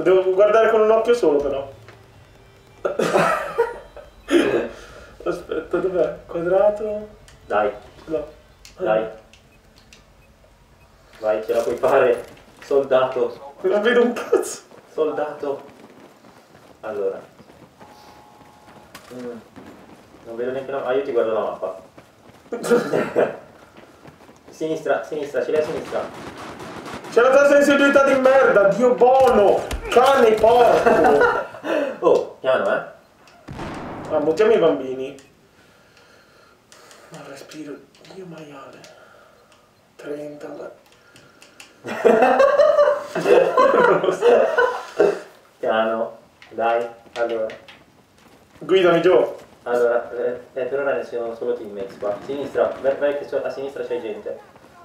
Devo guardare con un occhio solo però. Aspetta, dov'è? Quadrato? Dai, No. dai. Vai, ce la puoi fare. Soldato. Non vedo un cazzo. Soldato. Allora. Non vedo neanche la... Ah, io ti guardo la mappa. Sinistra, sinistra, ce l'hai a sinistra. C'è la tua sensibilità di merda, Dio buono! Cane porco! Oh, piano, Ah, buttiamo i bambini. Non respiro, Dio maiale. 30, ma... Piano, dai, allora. Guidami giù. Allora, per ora ne sono solo teammates qua. Sinistra, vai che a sinistra c'è gente.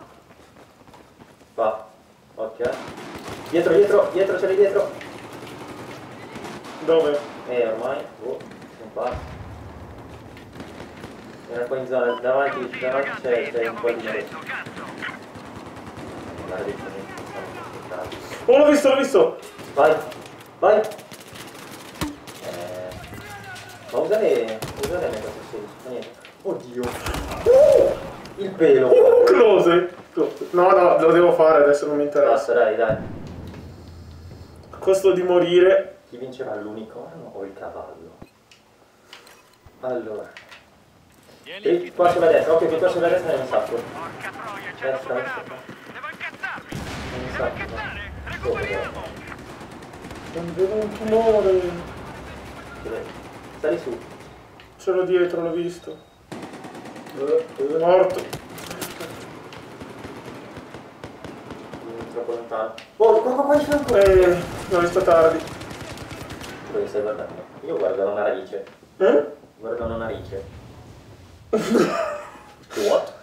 Va, occhio Dietro, dietro, dietro, ce l'hai dietro. Dove? Ormai, sono qua. Era qua in zona, davanti c'è un po' di merito. Oh, l'ho visto, l'ho visto! Vai, vai! Ma usare le cose. Oddio! Il pelo! Close! No, no, lo devo fare, adesso non mi interessa. Basta, dai, dai. A costo di morire. Chi vincerà, l'unicorno o il cavallo? Allora. Qua sulla destra, occhio che qua sulla destra è un sacco. Destra, destra. Un sacco. Non vedo un tumore. Sali su. Ce l'ho dietro, l'ho visto. Morto. Troppo lontano. Oh, qua di fianco! L'ho visto tardi. Dove stai guardando? Io guardo una narice. Guardo una narice. What?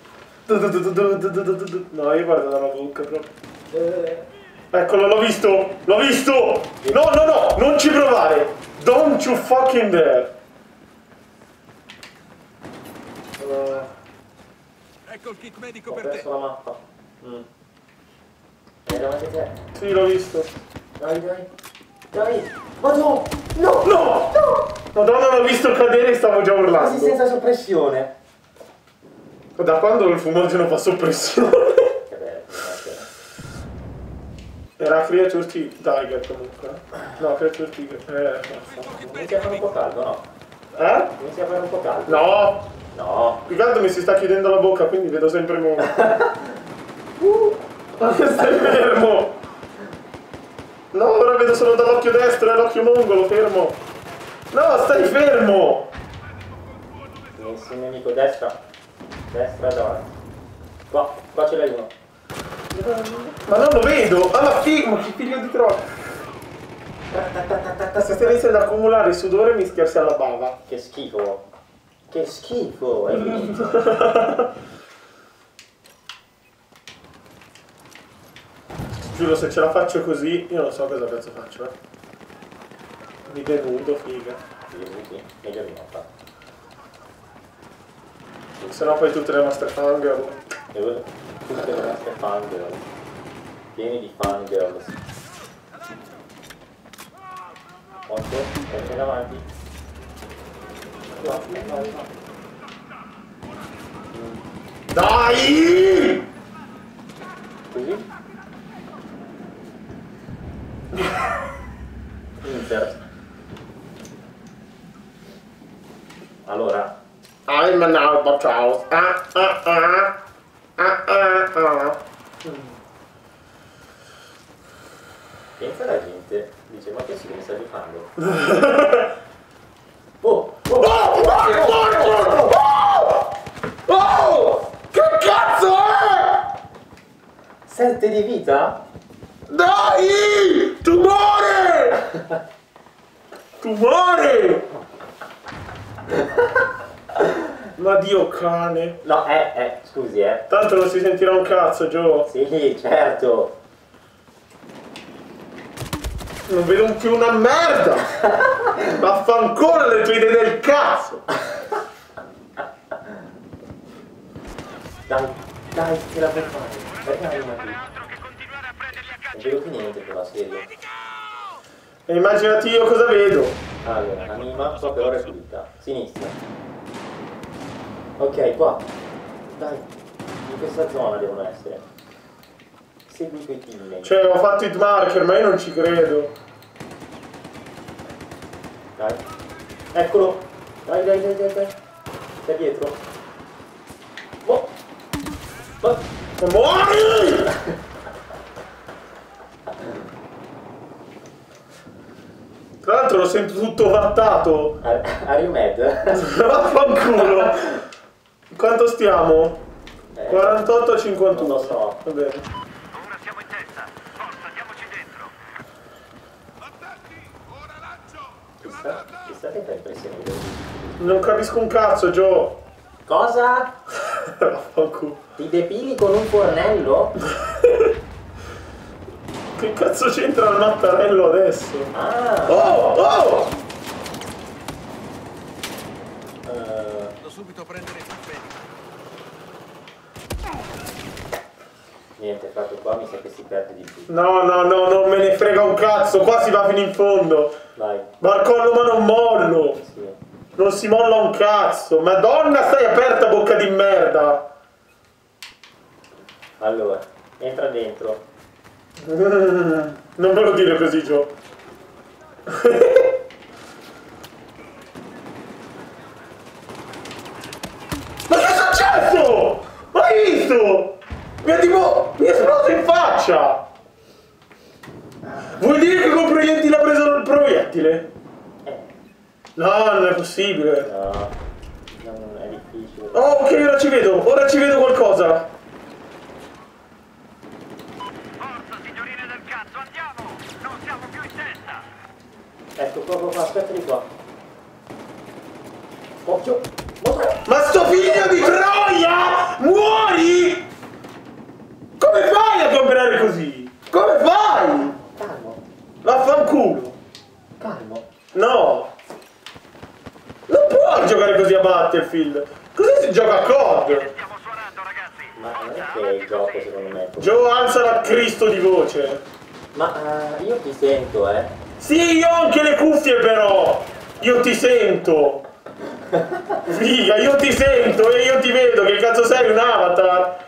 No, io guardo dalla bocca proprio. Eccolo, l'ho visto! L'ho visto! No, no, no! Non ci provare! Don't you fucking dare! Ecco il kit medico Ho per te. perso la mappa. È davanti a te. Sì, l'ho visto. Dai, dai. Dai. Ma no! No! No! No! Madonna, l'ho visto cadere e stavo già Quasi urlando. senza soppressione. Da quando il fumogeno fa soppressione? Che bello. Era Creature Tiger comunque. No, Creature Tiger. Inizia a fare un po' caldo, no? Inizia a fare un po' caldo. No! No. Più che altro mi si sta chiudendo la bocca, quindi vedo sempre meno. Ma che stai fermo? No, ora vedo solo dall'occhio destro e l'occhio mongolo, fermo. No, stai fermo! Nessun nemico, destra. Destra davanti. Qua ce l'hai uno. Ma non lo vedo! Ah, ma che figlio di troppo! Si sta iniziando ad accumulare il sudore e mischiarsi alla bava. Che schifo. Che schifo. Hai vinto. Giuro, se ce la faccio così, io non so cosa cazzo faccio, Mi denudo, figa. Sì, meglio di non fare. Se no poi tutte le nostre fangirl. Tutte le nostre fangirl. Pieni di fangirls. Occhio, c'è davanti. Dai! Così? Inter. Allora. I'm an albatross. Pensa la gente, dice ma che si sta rifando? Oh! Che cazzo è? 7 di vita? Dai! Tumore! Tumore! Ma Dio cane. No, scusi, Tanto non si sentirà un cazzo, Gio. Sì, certo. Non vedo più una merda. Vaffanculo le tue idee del cazzo. Dai, ce la puoi fare. Dai, ma qui. Non vedo più niente però, serio. E immaginati io cosa vedo. Allora, anima, so che ora è pulita. Sinistra. Ok, qua. Dai, in questa zona devono essere. Segui quei teammate. Cioè, ho fatto hit marker, ma io non ci credo. Dai. Eccolo. Dai, dai, dai, dai, dai. Stai dietro. Oh. Oh. Muori! Tra l'altro lo sento tutto vattato. Are you mad? Vaffanculo. Quanto stiamo? 48 a 51. Non lo so. Va bene. Ora siamo in testa. Forza, diamoci dentro. Chissà che fa impressione di vedere. Non capisco un cazzo, Joe. Cosa? Vaffanculo. Ti depili con un fornello? Che cazzo c'entra il mattarello adesso? Ah! Oh! Oh! Devo subito prendere i fabbrici. Niente, fatto qua mi sa che si perde di più. No, no, no, non me ne frega un cazzo. Qua si va fino in fondo. Vai. Barcollo ma non mollo. Sì. Non si molla un cazzo. Madonna, stai aperta, bocca di merda. Allora, entra dentro. Non ve lo dire così, Joe. Ma che è successo? Ma hai visto? Mi è esploso in faccia. Vuoi dire che col proiettile ha preso il proiettile? No, non è possibile. No, non è difficile. Oh, ok, ora ci vedo qualcosa. Forza, signorine del cazzo, andiamo! Non siamo più in testa! Ecco, qua, aspetta di qua. Occhio! Motore! Ma sto figlio di troia! Muori! Come fai a camperare così? Come fai? Calmo, Vaffanculo. calmo. No. Non puoi giocare così a Battlefield. Così si gioca a COD. Stiamo suonando, ragazzi! Ma non è che il gioco secondo me è così. Joe, alza la Cristo di voce. Ma io ti sento, Sì, io ho anche le cuffie però. Io ti sento. Figa, io ti sento e io ti vedo. Che cazzo sei, un avatar?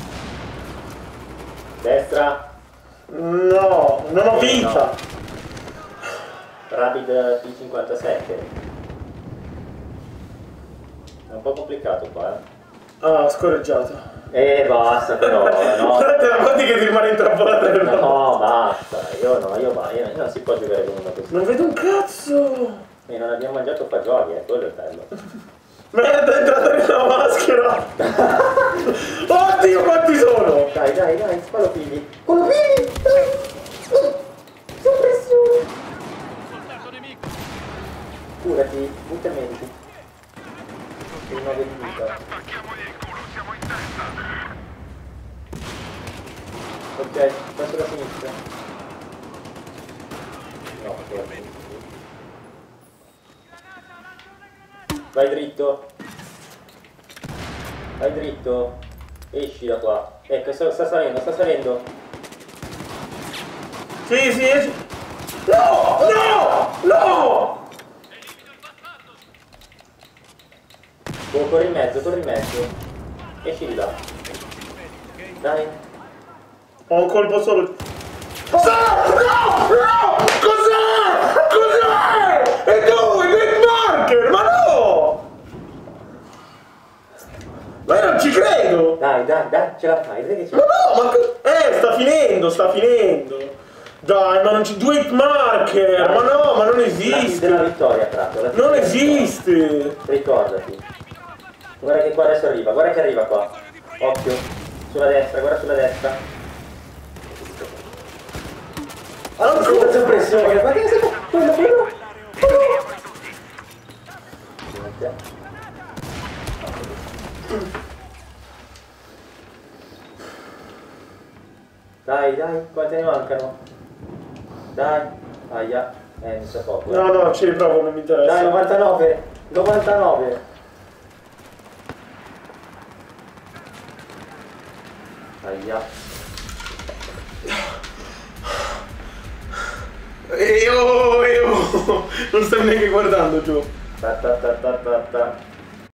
Destra. No, non ho vita. Rapid P57. È un po' complicato qua, Ah, scorreggiato. basta però, no. Te la conti che ti rimane intrappolato? No, basta, io non si può giocare con una così. Non vedo un cazzo. E non abbiamo mangiato fagioli, quello è bello. Merda, è entrata nella maschera. Oddio, quanti sono? Dai, sparo figli. Quello figli! Soppressione! Soldato nemico! Curati, butta medici. Il 9 di vita. Spacchiamogli il culo, siamo in testa! Ok, passo da sinistra. No, ok. Vai dritto. Vai dritto. Esci da qua. Ecco, sta salendo. Sì, esci. No, no, no. Oh, corri in mezzo. Esci di là. Dai. Ho un colpo solo. No! Cos'è? E dove? Death marker? Ma no! Ma io non ci credo! Dai, ce la fai, vedi che ce Ma la no, sta finendo! Dai, ma non c'è due hit marker! Ma no, ma non fai. esiste! Della vittoria, Prato. Non esiste! Ricordati. Guarda che qua adesso arriva, guarda che arriva qua. Occhio. Sulla destra, guarda sulla destra. Allora, Scusa, pressione, ma che sei? Quello. Dai, quante ne mancano? Dai, aia, mi sa poco. no, ci riprovo, non mi interessa. Dai, 99. Aia. E io Non stai neanche guardando, Gio. Ta ta ta ta ta ta.